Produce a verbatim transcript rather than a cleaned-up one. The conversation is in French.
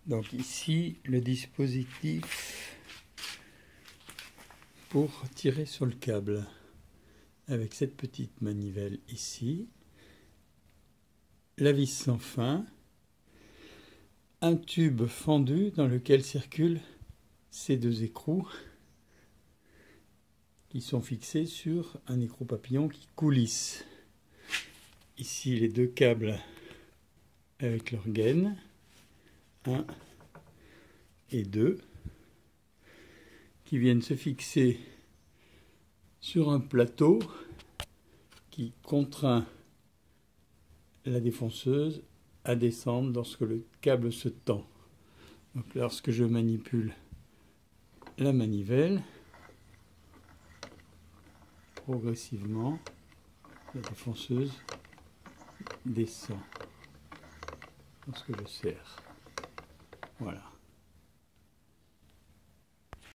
Donc ici, le dispositif pour tirer sur le câble. Avec cette petite manivelle ici. La vis sans fin. Un tube fendu dans lequel circulent ces deux écrous qui sont fixés sur un écrou papillon qui coulisse. Ici, les deux câbles avec leur gaine. un et deux, qui viennent se fixer sur un plateau qui contraint la défonceuse à descendre lorsque le câble se tend. Donc lorsque je manipule la manivelle, progressivement, la défonceuse descend lorsque je serre. Voilà.